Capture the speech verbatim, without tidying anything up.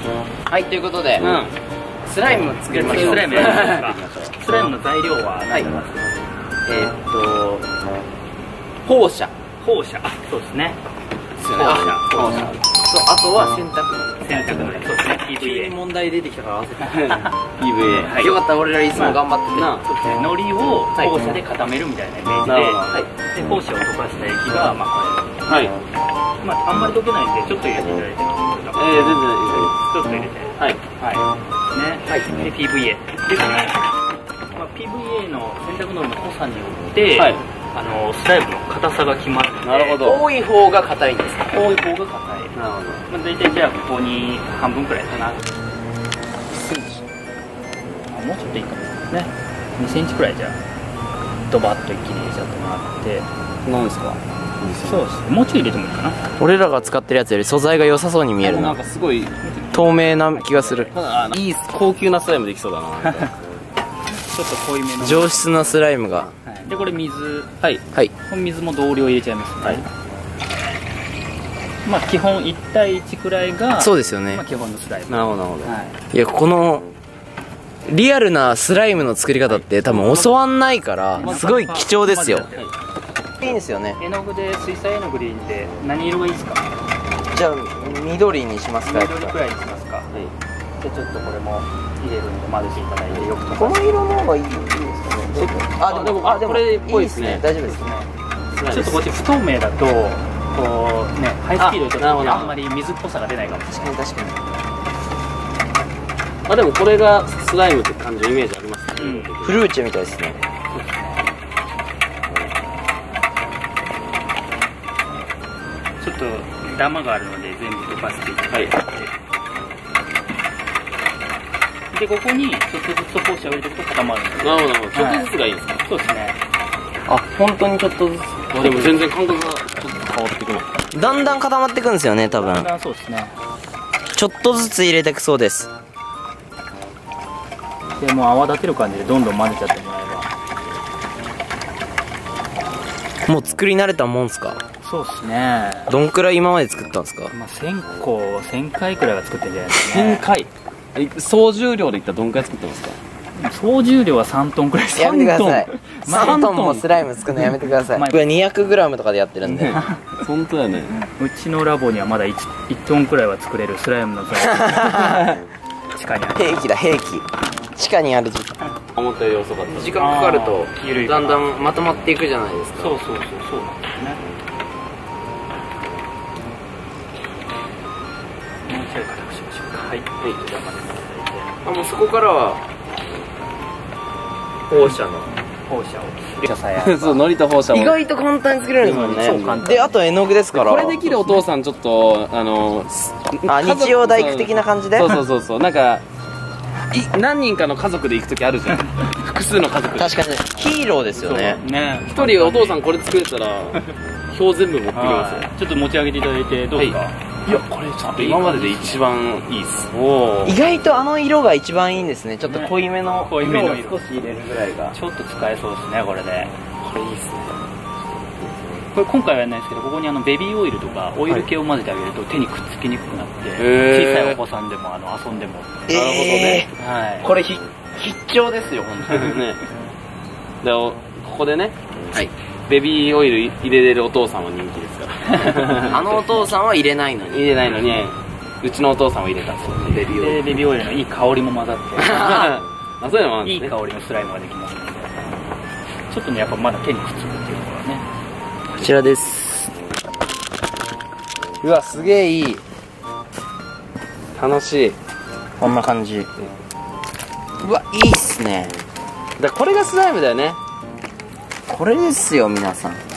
はい、ということで、うん、スライムを作りましょう。 スライムやりますか。スライムの材料は何ですか。 えーっと放射放射、あ、そうですね。 放射、放射。そう、あとは洗濯洗濯のり、そうですね。ピーブイエー。 急に問題出てきたから合わせて。 ピーブイエー。はい。 よかったら俺らいつも頑張っててな。 そうですね。のりを放射で固めるみたいなイメージで、はい。で放射を溶かした液がまあこれ。はい。まああんまり溶けないんでちょっと入れていただいて。ええ、全然いいです。ちょっと入れて。はい。はい。ね。はい。で ピーブイエー。でこのまあ ピーブイエー の洗濯のりの濃さによって、はい。あのスライムの硬さが決まる。なるほど。 多い方が硬いんですか。 多い方が硬い。なるほど。まあ大体じゃあここに半分くらいかな。いちセンチ。あ、もうちょっといいかもね。にセンチくらいじゃあドバッと一気に入れちゃってもらって。なんですか。そうですね。もうちょい入れてもいいかな。 俺らが使ってるやつより素材が良さそうに見えるな。 なんかすごい透明な気がする。 いい高級なスライムできそうだな。ちょっと濃いめの上質なスライムが。 でこれ水、 はいはい。 この水も同量入れちゃいますね。はい。まあ基本いち対いちくらいがそうですよね。 まあ基本のスライム。 なるほどなるほど。いやこのリアルなスライムの作り方って多分教わんないからすごい貴重ですよ。いいんですよね。 絵の具で水彩絵の具でいいんで何色がいいですか。 じゃあ緑にしますか。 緑くらいにしますか。はい。でちょっとこれも入れるんで混ぜていただいてよく。 この色の方がいいですかね。あでもあでもこれっぽいですね。大丈夫ですね。 ちょっとこっち不透明だとこうねハイスピードでちょっとあんまり水っぽさが出ないかも。 確かに確かに。 あでもこれがスライムって感じのイメージありますね。 フルーチェみたいですね。 ちょっとダマがあるので全部溶かしていただいて、はい、でここにちょっとずつ放射を入れていくと固まるんです。なるほど、ちょっとずつがいいですか。そうですね。 あ、本当にちょっとずつ。 でも全然感覚がちょっと変わってくる。 だんだん固まっていくんですよね、多分。 だんだんそうですね。 ちょっとずつ入れていくそうです。 でもう泡立てる感じでどんどん混ぜちゃってもらえば。もう作り慣れたもんすか。 そうですね。 どんくらい今まで作ったんですか。 まあせんこせんかいくらいは作ってるんじゃないですかね。 せんかい。総重量でいったらどんくらい作ってますか。 総重量はさんトンくらい。 やめてください。さんトンもスライム作るのやめてください。これにひゃくグラムとかでやってるんで。 本当だね。 うちのラボにはまだ いち, いちトンくらいは作れるスライムの材料地下にある。 兵器だ兵器。地下にある時間。 思ったより遅かった。 時間かかるとだんだんまとまっていくじゃないですか。 そうそうそうそうなんですよね。もうちょい固くしましょうか。はい。はい。じゃあ混ぜていただいて。 あ、もうそこからは放射の放射を。 そう、のりと放射を。 意外と簡単に作れるんですもんね。そう簡単。で、あと絵の具ですから。 これできるお父さんちょっとあのあ、日曜大工的な感じで。 そうそうそうそう。なんかい何人かの家族で行くときあるじゃん。複数の家族。 確かにヒーローですよね。 ね。一人お父さんこれ作れたら表全部持ってきますよ。 ちょっと持ち上げていただいてどうですか。 いや、これちょっと今までで一番いいです。 意外とあの色が一番いいんですね。ちょっと濃いめの濃いめの色を少し入れるぐらいがちょっと使えそうですね、これで。 これいいですね。 これ今回はやらないですけど、ここにあのベビーオイルとかオイル系を混ぜてあげると手にくっつきにくくなって、小さいお子さんでもあの遊んでも。なるほどね。はい。これ必聴ですよ、本当にね。で、ここでね。 はい。 ベビーオイル入れれるお父さんは人気ですからあのお父さんは入れないのに入れないのにうちのお父さんは入れたそうです。 ベビーオイルベビーオイルのいい香りも混ざってあ、そういうのもあるんですね。 いい香りのスライムができますので、ちょっとねやっぱまだ手にくっつくっていうところはね。 こちらです。うわ、すげえいい。 楽しい。 こんな感じ。うわ、いいっすね。 だからこれがスライムだよね。 これですよ皆さん。